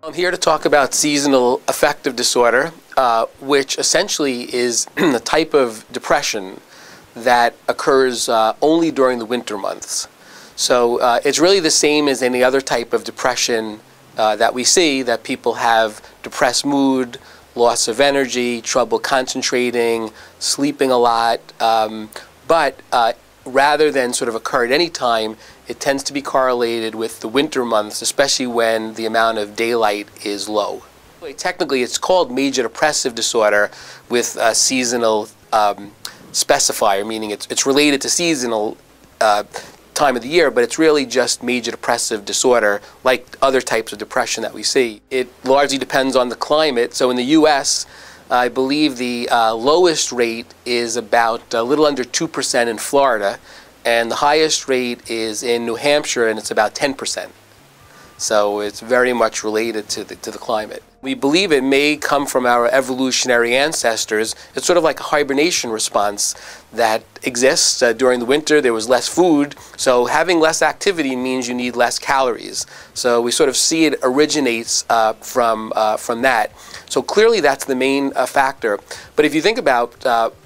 I'm here to talk about seasonal affective disorder, which essentially is the type of depression that occurs only during the winter months. So it's really the same as any other type of depression that we see, that people have depressed mood, loss of energy, trouble concentrating, sleeping a lot, but rather than sort of occur at any time, it tends to be correlated with the winter months, especially when the amount of daylight is low. Technically, it's called major depressive disorder with a seasonal specifier, meaning it's related to seasonal time of the year, but it's really just major depressive disorder like other types of depression that we see. It largely depends on the climate. So in the U.S., I believe the lowest rate is about a little under 2% in Florida, and the highest rate is in New Hampshire, and it's about 10%. So it's very much related to the climate. We believe it may come from our evolutionary ancestors. It's sort of like a hibernation response that exists. During the winter, there was less food, so having less activity means you need less calories. So we sort of see it originates from that. So clearly that's the main factor. But if you think about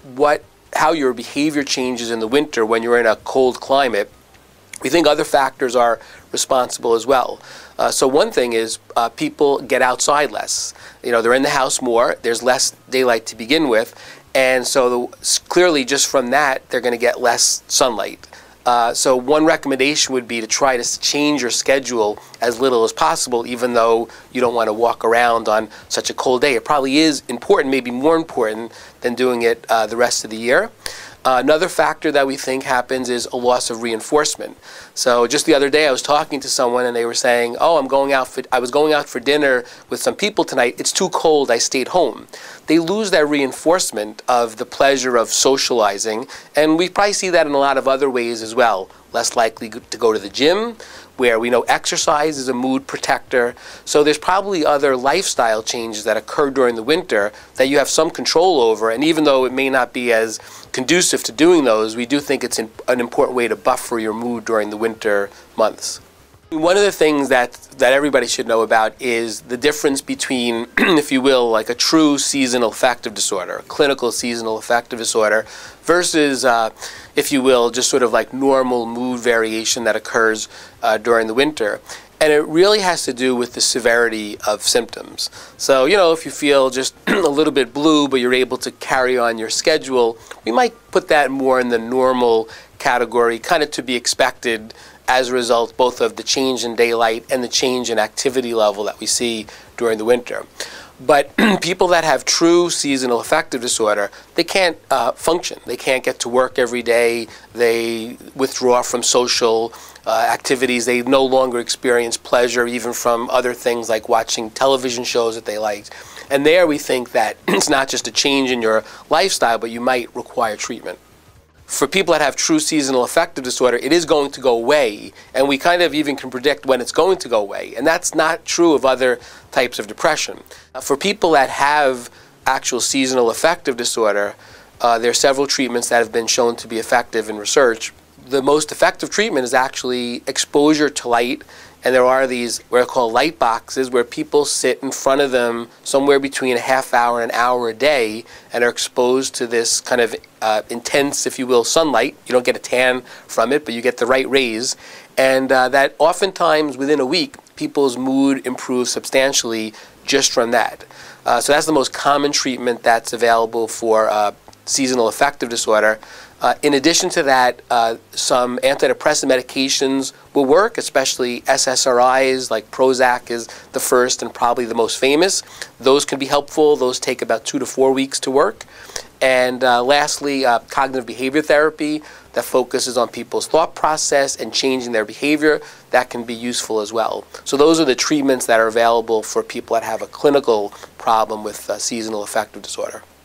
how your behavior changes in the winter when you're in a cold climate, we think other factors are responsible as well. So one thing is people get outside less. You know, they're in the house more, there's less daylight to begin with, and so clearly just from that they're going to get less sunlight. So one recommendation would be to try to change your schedule as little as possible, even though you don't want to walk around on such a cold day. It probably is important, maybe more important than doing it the rest of the year. Another factor that we think happens is a loss of reinforcement. So just the other day I was talking to someone and they were saying, oh, I was going out for dinner with some people tonight, it's too cold, I stayed home. They lose that reinforcement of the pleasure of socializing, and we probably see that in a lot of other ways as well. Less likely to go to the gym, where we know exercise is a mood protector. So there's probably other lifestyle changes that occur during the winter that you have some control over, and even though it may not be as conducive to doing those, we do think it's an important way to buffer your mood during the winter months. One of the things that everybody should know about is the difference between, if you will, like a true seasonal affective disorder, a clinical seasonal affective disorder, versus, if you will, just sort of like normal mood variation that occurs during the winter. And it really has to do with the severity of symptoms. So, you know, if you feel just a little bit blue, but you're able to carry on your schedule, we might put that more in the normal category, kind of to be expected as a result both of the change in daylight and the change in activity level that we see during the winter. But people that have true seasonal affective disorder, they can't function. They can't get to work every day. They withdraw from social activities. They no longer experience pleasure even from other things like watching television shows that they liked. And there we think that it's not just a change in your lifestyle, but you might require treatment. For people that have true seasonal affective disorder, it is going to go away, and we kind of even can predict when it's going to go away, and that's not true of other types of depression. For people that have actual seasonal affective disorder, there are several treatments that have been shown to be effective in research. The most effective treatment is actually exposure to light, and there are these what are called light boxes where people sit in front of them somewhere between a half hour and an hour a day and are exposed to this kind of intense, if you will, sunlight. You don't get a tan from it, but you get the right rays. And that oftentimes within a week, people's mood improves substantially just from that. So that's the most common treatment that's available for seasonal affective disorder. In addition to that, some antidepressant medications will work, especially SSRIs, like Prozac is the first and probably the most famous. Those can be helpful. Those take about 2 to 4 weeks to work. And lastly, cognitive behavior therapy that focuses on people's thought process and changing their behavior, that can be useful as well. So those are the treatments that are available for people that have a clinical problem with seasonal affective disorder.